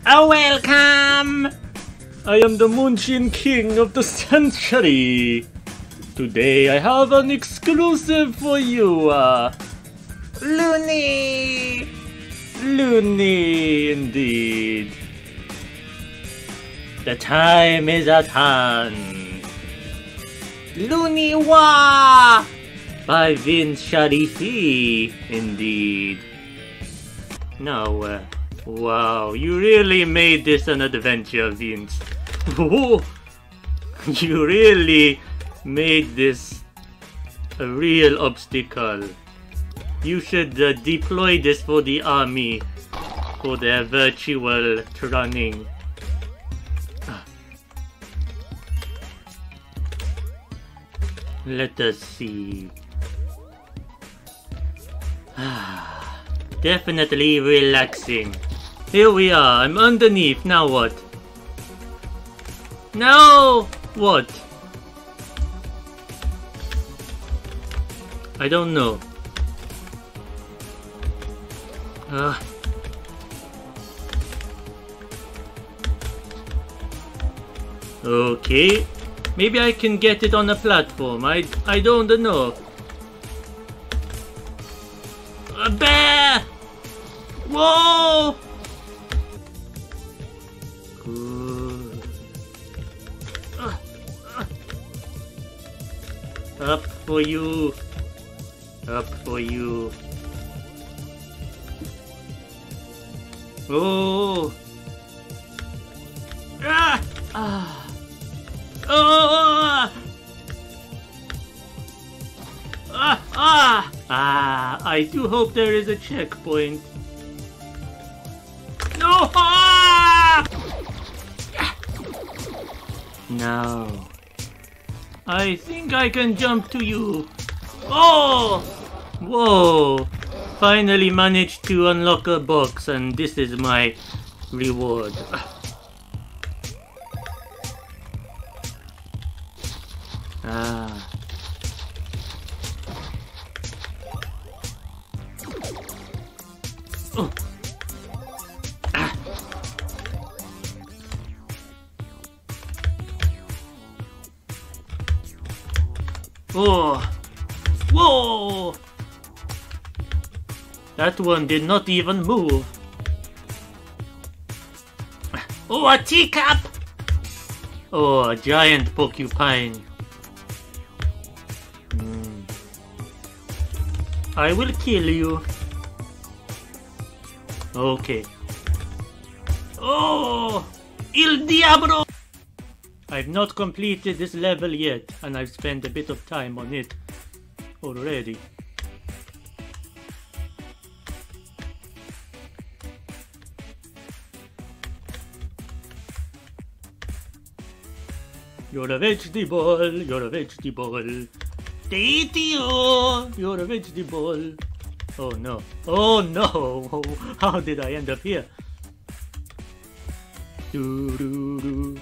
Welcome! I am the Munshin King of the Century. Today I have an exclusive for you. Loony! Loony indeed. The time is at hand. Loony Wa! By Vince Sharifi, indeed. Now, wow, you really made this an adventure, Vince. You really made this a real obstacle. You should deploy this for the army, for their virtual training. Let us see. Definitely relaxing. Here we are. I'm underneath. Now what? Now what? I don't know. Okay. Maybe I can get it on a platform. I don't know. A bear! Whoa! Good. Up for you. Up for you. Oh! Ah! Ah! Oh! Ah! Ah! Ah! I do hope there is a checkpoint. No! Ah! Now, I think I can jump to you. Oh! Whoa! Finally managed to unlock a box, and this is my reward. Ah. Oh. Ah. Oh. Whoa! That one did not even move. Oh, a teacup! Oh, a giant porcupine. I will kill you. Okay. Oh! Il Diablo! I've not completed this level yet, and I've spent a bit of time on it already. You're a vegetable, you're a vegetable. They eat you, you're a vegetable. Oh no, oh no, how did I end up here? Doo doo doo.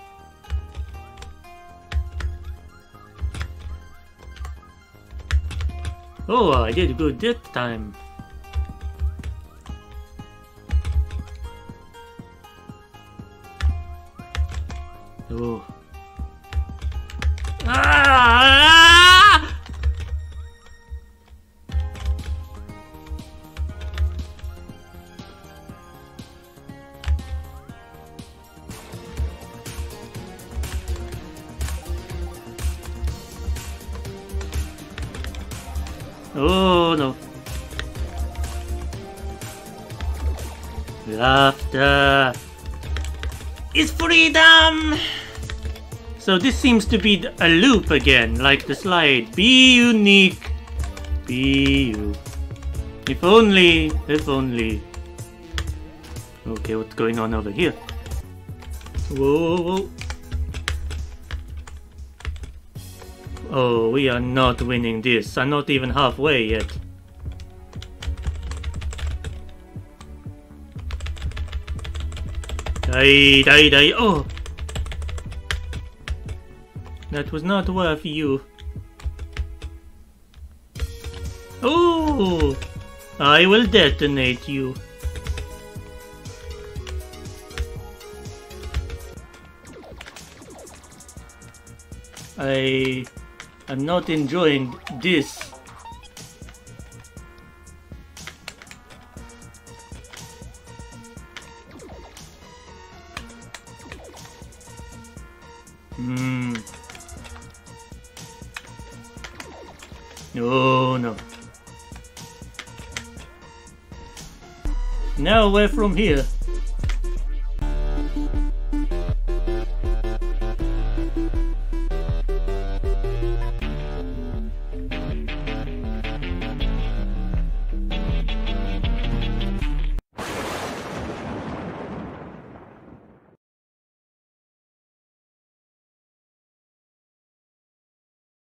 Oh, I did good that time. Oh. Ah! Oh no. Laughter is freedom! So this seems to be a loop again, like the slide. Be unique. Be you. If only, if only. Okay, what's going on over here? Whoa, whoa. Oh, we are not winning this. I'm not even halfway yet. Die, die, die. Oh! That was not worth you. Oh! I will detonate you. I am not enjoying this. No, no. Now where from here?